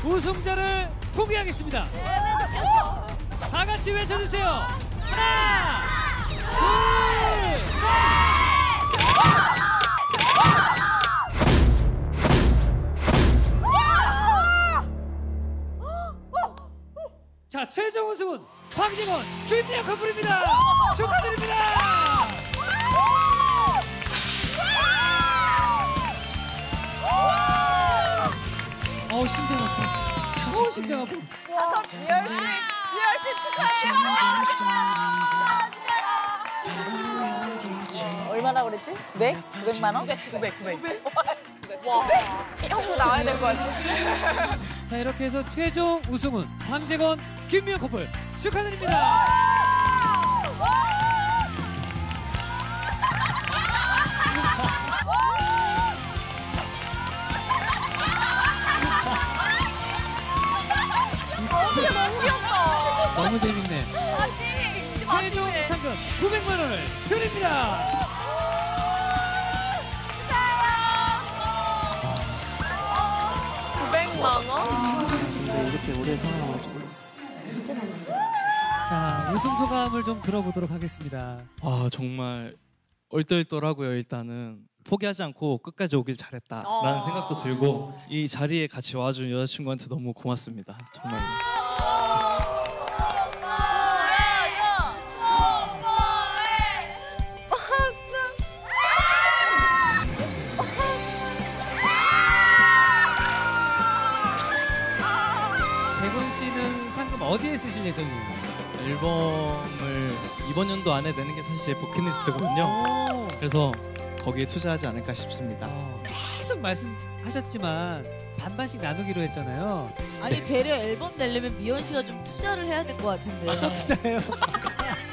우승자를 공개하겠습니다. 다 같이 외쳐주세요. 하나, 둘, 셋. 자, 최종 우승은 황진원, 김미영 커플입니다. 축하드립니다. 심장 아파. 심장 아파. 리얼씨 축하해요. 얼마나 그랬지? 900? 900만 원? 900. 와, 형도 나와야 될 것 같아. 자, 이렇게 해서 최종 우승은 황재건, 김미영 커플 축하드립니다. 너무 귀엽다. 너무 재밌네. 최종 상금 900만 원을 드립니다. 축하해요. 900만 원? 이렇게 오래 살아남을 줄 몰랐어. 진짜 잘했어. 자, 우승 소감을 좀 들어보도록 하겠습니다. 정말 얼떨떨하고요. 일단은 포기하지 않고 끝까지 오길 잘했다라는 생각도 들고 이 자리에 같이 와준 여자친구한테 너무 고맙습니다. 정말. 재건 씨는 상금 어디에 쓰실 예정이에요? 앨범을 이번 연도 안에 내는 게 사실 제 버킷리스트거든요. 그래서 거기에 투자하지 않을까 싶습니다. 계속 말씀하셨지만 반반씩 나누기로 했잖아요. 아니 되려 앨범 내려면 미연 씨가 좀 투자를 해야 될 것 같은데. 또 투자해요?